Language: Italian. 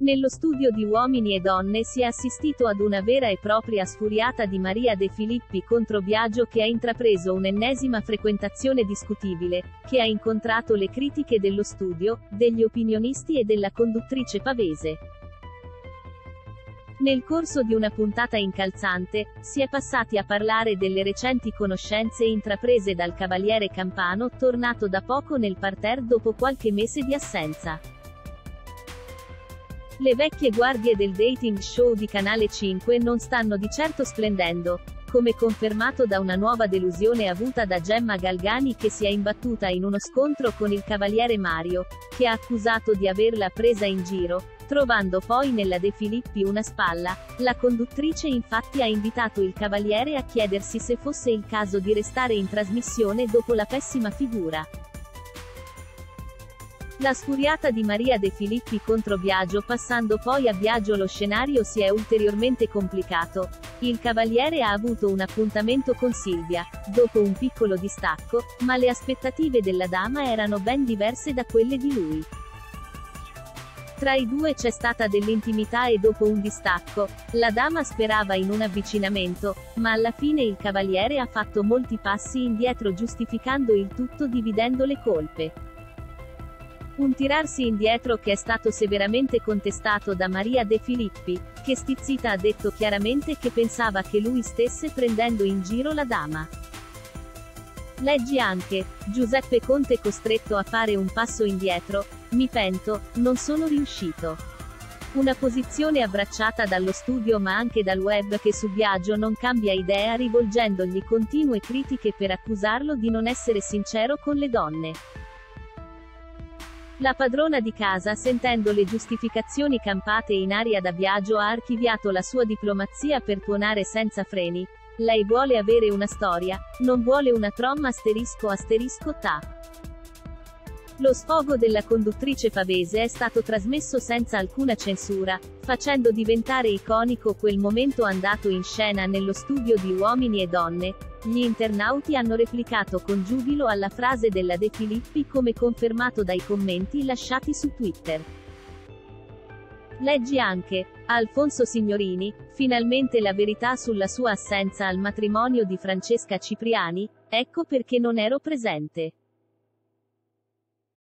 Nello studio di Uomini e Donne si è assistito ad una vera e propria sfuriata di Maria De Filippi contro Biagio, che ha intrapreso un'ennesima frequentazione discutibile, che ha incontrato le critiche dello studio, degli opinionisti e della conduttrice pavese. Nel corso di una puntata incalzante, si è passati a parlare delle recenti conoscenze intraprese dal cavaliere Campano, tornato da poco nel parterre dopo qualche mese di assenza. Le vecchie guardie del dating show di Canale 5 non stanno di certo splendendo, come confermato da una nuova delusione avuta da Gemma Galgani, che si è imbattuta in uno scontro con il cavaliere Mario, che ha accusato di averla presa in giro, trovando poi nella De Filippi una spalla. La conduttrice infatti ha invitato il cavaliere a chiedersi se fosse il caso di restare in trasmissione dopo la pessima figura. La sfuriata di Maria De Filippi contro Biagio. Passando poi a Biagio, lo scenario si è ulteriormente complicato. Il cavaliere ha avuto un appuntamento con Silvia, dopo un piccolo distacco, ma le aspettative della dama erano ben diverse da quelle di lui. Tra i due c'è stata dell'intimità e dopo un distacco, la dama sperava in un avvicinamento, ma alla fine il cavaliere ha fatto molti passi indietro, giustificando il tutto dividendo le colpe. Un tirarsi indietro che è stato severamente contestato da Maria De Filippi, che stizzita ha detto chiaramente che pensava che lui stesse prendendo in giro la dama. Leggi anche: Giuseppe Conte costretto a fare un passo indietro, mi pento, non sono riuscito. Una posizione abbracciata dallo studio ma anche dal web, che su Biagio non cambia idea, rivolgendogli continue critiche per accusarlo di non essere sincero con le donne. La padrona di casa, sentendo le giustificazioni campate in aria da Biagio, ha archiviato la sua diplomazia per tuonare senza freni. Lei vuole avere una storia, non vuole una tromma **ta**. Lo sfogo della conduttrice pavese è stato trasmesso senza alcuna censura, facendo diventare iconico quel momento andato in scena nello studio di Uomini e Donne. Gli internauti hanno replicato con giubilo alla frase della De Filippi, come confermato dai commenti lasciati su Twitter. Leggi anche: Alfonso Signorini, finalmente la verità sulla sua assenza al matrimonio di Francesca Cipriani, ecco perché non ero presente.